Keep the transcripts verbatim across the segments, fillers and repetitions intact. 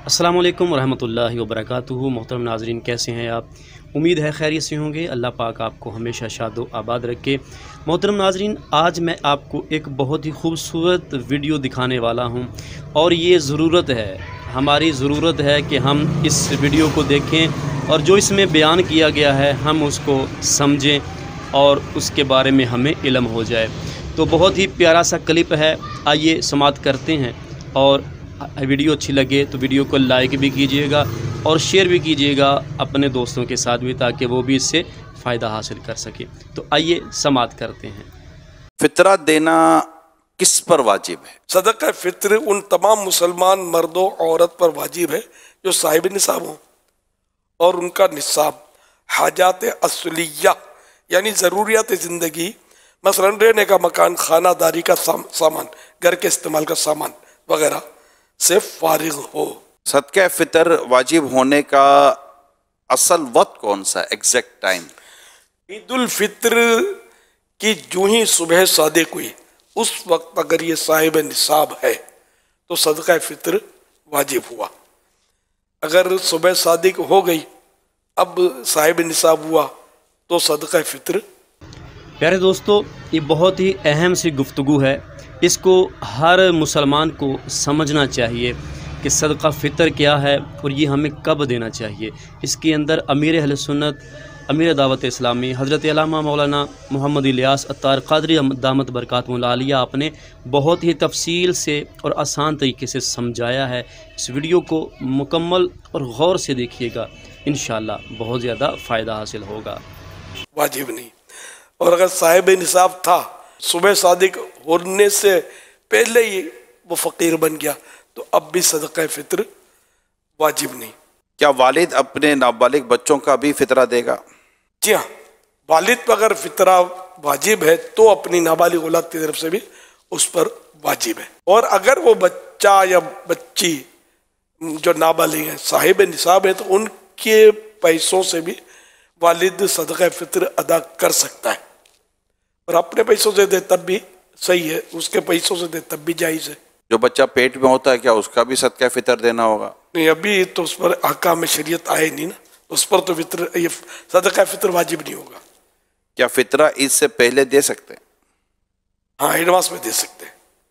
अस्सलामु अलैकुम वरहमतुल्लाहि वबरकातुहू। मोहतरम नाज़रीन, कैसे हैं आप? उम्मीद है खैरियत से होंगे। अल्लाह पाक आपको हमेशा शादो आबाद रखे। मोहतरम नाज़रीन, आज मैं आपको एक बहुत ही खूबसूरत वीडियो दिखाने वाला हूं और ये ज़रूरत है, हमारी ज़रूरत है कि हम इस वीडियो को देखें और जो इसमें बयान किया गया है हम उसको समझें और उसके बारे में हमें इल्म हो जाए। तो बहुत ही प्यारा सा क्लिप है, आइए समाअत करते हैं। और वीडियो अच्छी लगे तो वीडियो को लाइक भी कीजिएगा और शेयर भी कीजिएगा अपने दोस्तों के साथ भी, ताकि वो भी इससे फ़ायदा हासिल कर सके। तो आइए समाअत करते हैं। फितरा देना किस पर वाजिब है? सदका फित्र उन तमाम मुसलमान मर्दों औरत पर वाजिब है जो साहिब निसाब हों और उनका निसाब हाजात असलिया यानी ज़रूरियात ज़िंदगी, मसलन रहने का मकान, खानादारी का सामान, घर के इस्तेमाल का सामान वगैरह से फारिग हो। सदका फितर वाजिब होने का असल वक्त कौन सा, एग्जैक्ट टाइम? ईदुल फित्र की जो ही सुबह सादिक हुई उस वक्त अगर ये साहिब निसाब है तो सदका फित्र वाजिब हुआ। अगर सुबह सादिक हो गई, अब साहिब निसाब हुआ तो सदका फित्र। प्यारे दोस्तों, ये बहुत ही अहम सी गुफ्तगू है, इसको हर मुसलमान को समझना चाहिए कि सदका फ़ितर क्या है और ये हमें कब देना चाहिए। इसके अंदर अमीर अहले सुन्नत, अमीर दावत इस्लामी हज़रत अल्लामा मौलाना मोहम्मद इलियास अत्तार क़ादरी दामत बरकातुहुल आलिया आपने बहुत ही तफसील से और आसान तरीके से समझाया है। इस वीडियो को मुकम्मल और गौर से देखिएगा, इंशाअल्लाह बहुत ज़्यादा फ़ायदा हासिल होगा। वाजिब नहीं, और अगर साहिब निसाब था, सुबह सादिक होने से पहले ही वो फ़कीर बन गया, तो अब भी सदका फित्र वाजिब नहीं। क्या वालिद अपने नाबालिग बच्चों का भी फितरा देगा? जी हाँ, वालिद पर अगर फितरा वाजिब है तो अपनी नाबालिग औलाद की तरफ से भी उस पर वाजिब है। और अगर वो बच्चा या बच्ची जो नाबालिग है, साहिब निसाब है, तो उनके पैसों से भी वालिद सदका फित्र अदा कर सकता है। और अपने पैसों से दे तब भी सही है, उसके पैसों से दे तब भी जायज़ है। जो बच्चा पेट में होता है, क्या उसका भी सदका फितर देना होगा? नहीं, अभी तो उस पर अहकाम में शरीयत आए नहीं ना, उस पर तो फित्र, ये सदका फित्र वाजिब नहीं होगा। क्या फितरा ईद से पहले दे सकते हैं? हाँ, एडवांस में दे सकते हैं।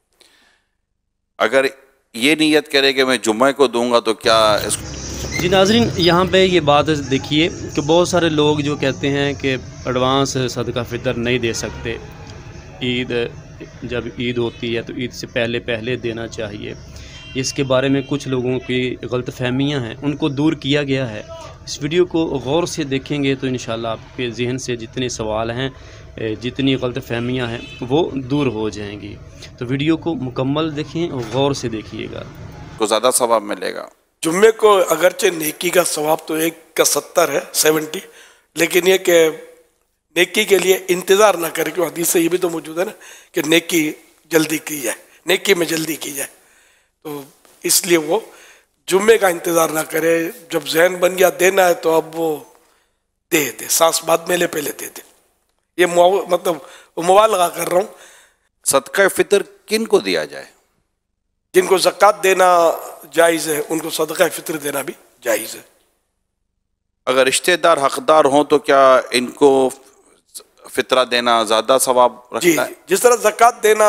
अगर ये नियत करे कि मैं जुम्मे को दूंगा तो क्या इसको? जी नाज़रीन, यहाँ पे ये बात देखिए कि बहुत सारे लोग जो कहते हैं कि एडवांस सदका फ़ितर नहीं दे सकते, ईद जब ईद होती है तो ईद से पहले पहले देना चाहिए। इसके बारे में कुछ लोगों की गलत फहमियाँ हैं, उनको दूर किया गया है। इस वीडियो को गौर से देखेंगे तो इंशाल्लाह आपके जहन से जितने सवाल हैं, जितनी गलत फहमियाँ हैं, वो दूर हो जाएंगी। तो वीडियो को मुकम्मल देखें और गौर से देखिएगा, को ज़्यादा सवाब मिलेगा। जुम्मे को अगरचे नेकी का सवाब तो एक का सत्तर है, सेवेंटी, लेकिन ये कि नेकी के लिए इंतज़ार ना करे, क्योंकि हदीस से ये भी तो मौजूद है ना कि नेकी जल्दी की जाए, नेकी में जल्दी की जाए, तो इसलिए वो जुम्मे का इंतज़ार ना करे। जब जहन बन गया देना है तो अब वो दे दे, सांस बाद में ले पहले दे दे। ये मतलब मुबालगा कर रहा हूँ। सदका फितर किन को दिया जाए? जिनको ज़कात देना जायज़ है उनको सदका फितर देना भी जायज़ है। अगर रिश्तेदार हकदार हों तो क्या इनको फितरा देना ज़्यादा सवाब रखता है? जिस तरह ज़कात देना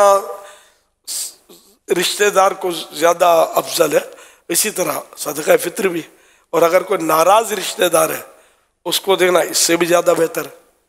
रिश्तेदार को ज़्यादा अफजल है, इसी तरह सदका फितर भी। और अगर कोई नाराज़ रिश्तेदार है उसको देना इससे भी ज़्यादा बेहतर है,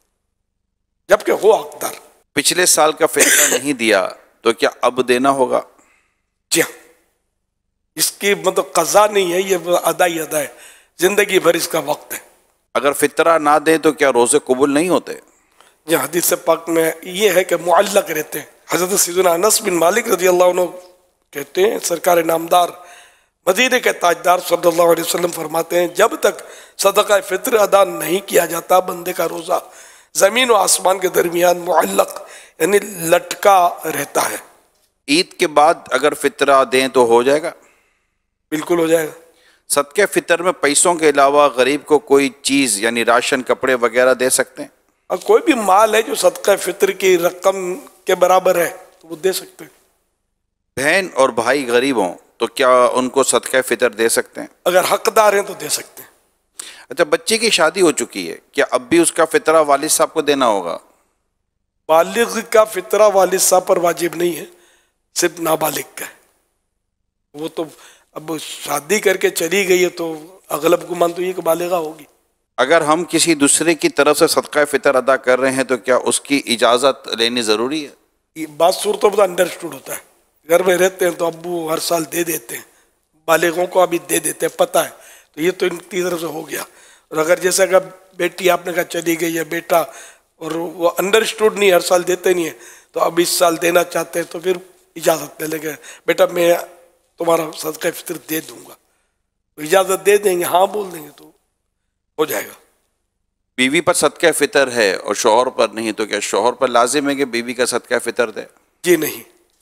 जबकि हो हकदार। पिछले साल का फितरा नहीं दिया तो क्या अब देना होगा? जी हाँ, इसकी मतलब कज़ा नहीं है, ये अदा ही अदा है, जिंदगी भर इसका वक्त है। अगर फितरा ना दें तो क्या रोज़े कबूल नहीं होते? जी, हदीस पाक में ये है कि मुअल्लक रहते हैं। हज़रत सैयदना अनस बिन मालिक रज़ी अल्लाह अन्हु कहते हैं, सरकार नामदार मदीने के ताजदार सल्लल्लाहु अलैहि वसल्लम फरमाते हैं, जब तक सदका फित्र अदा नहीं किया जाता बंदे का रोज़ा ज़मीन और आसमान के दरमियान मुअल्लक यानी लटका रहता है। ईद के बाद अगर फितरा दें तो हो जाएगा? बिल्कुल हो जाएगा। सदके फितर में पैसों के अलावा गरीब को कोई चीज़ यानी राशन, कपड़े वगैरह दे सकते हैं? और कोई भी माल है जो सदका फितर की रकम के बराबर है तो वो दे सकते हैं। बहन और भाई गरीब हों تو کیا ان کو صدقہ فطر دے سکتے ہیں؟ اگر حقدار ہیں تو دے سکتے ہیں۔ اچھا، بچے کی شادی ہو چکی ہے، کیا اب بھی اس کا فطرہ والد صاحب کو دینا ہوگا؟ بالغ کا فطرہ والد صاحب پر واجب نہیں ہے، صرف نابالغ کا ہے۔ وہ تو اب شادی کر کے چلی گئی ہے تو اغلب گمان تو یہ کہ بالغہ ہوگی۔ اگر ہم کسی دوسرے کی طرف سے صدقہ فطر ادا کر رہے ہیں تو کیا اس کی اجازت لینی ضروری ہے؟ یہ بعض صورتوں میں انڈرسٹوڈ ہوتا ہے، گھر میں رہتے ہیں تو ابو ہر سال دے دیتے ہیں، بالغوں کو ابھی دے دیتے ہیں، پتہ ہے، تو یہ تو ان کی طرف سے ہو گیا۔ اور اگر جیسا کہ بیٹی آپ نے کہا چلی گئی ہے، بیٹا، اور وہ انڈرسٹوڈ نہیں، ہر سال دیتے نہیں ہیں، تو اب اس سال دینا چاہتے ہیں تو پھر اجازت لے لیں گے، بیٹا میں تمہارا صدقہ فطر دے دوں گا، تو اجازت دے دیں گے، ہاں بول دیں گے تو ہو جائے گا۔ بیوی پر صدقہ فطر ہے اور شوہر پر نہیں، تو کیا شوہر پر لازم ہے کہ بیوی کا صدقہ فطر دے؟ جی نہیں۔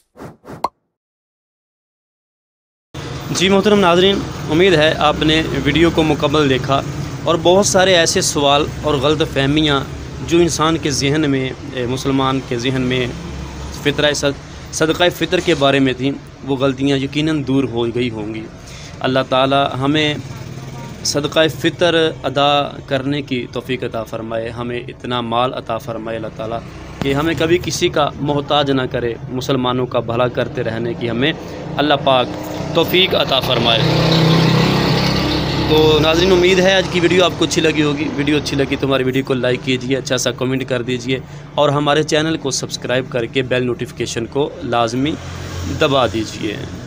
جی محترم ناظرین، امید ہے آپ نے ویڈیو کو مکمل دیکھا، اور بہت سارے ایسے سوال اور غلط فہمیاں جو انسان کے ذہن میں، مسلمان کے ذہن میں فطرہ صدقہ فطر کے بارے میں تھیں، وہ غلطیاں یقیناً دور ہو گئی ہوں گی۔ اللہ تعالی ہمیں صدقہ فطر ادا کرنے کی توفیق عطا فرمائے، ہمیں اتنا مال عطا فرمائے اللہ تعالیٰ کہ ہمیں کبھی کسی کا محتاج نہ کرے، مسلمانوں کا بھلا کرتے رہنے کی ہمیں اللہ پاک توفیق عطا فرمائے۔ تو ناظرین، امید ہے آج کی ویڈیو آپ کو اچھی لگی ہوگی۔ ویڈیو اچھی لگی تو ہماری ویڈیو کو لائک کیجیے، اچھا سا کمنٹ کر دیجیے، اور ہمارے چینل کو سبسکرائب کر کے بیل نوٹیفیکیشن کو لازمی دبا دیجیے۔